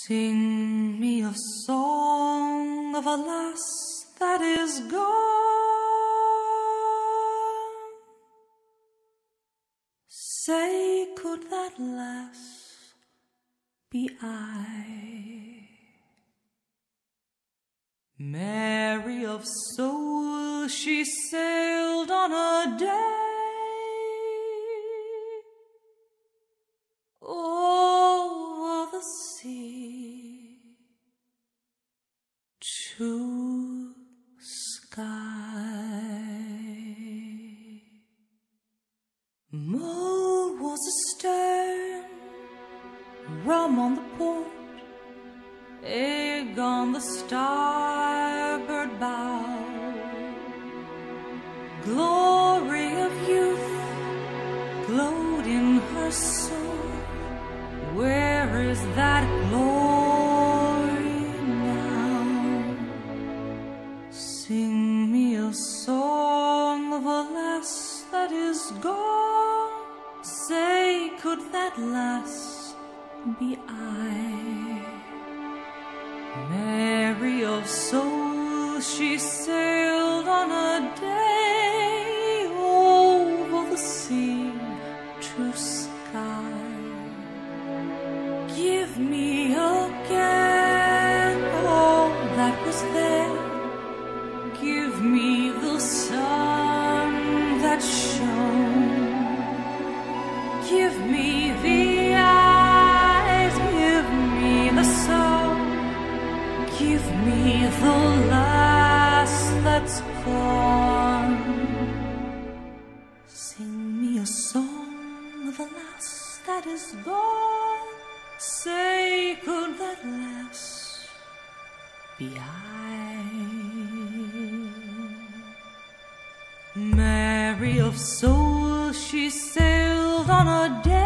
Sing me a song of a lass that is gone. Say, could that lass be I? Mary of soul, she sailed on a day over the sea to sky. Mull was astern, rum on the port, egg on the starboard bow. Glory of youth glowed in her soul. Where is that glory now? Sing me a song of a lass that is gone. Say, could that lass be I? Mary of soul, she sailed on a day over the sea to sky. Give me again all that was there. Give me the sun that shone. Give me the eyes, give me the soul. Give me the lass that's gone. Sing me a song of a lass that is gone. Say, could that lass be I? Mary of soul, she sailed on a day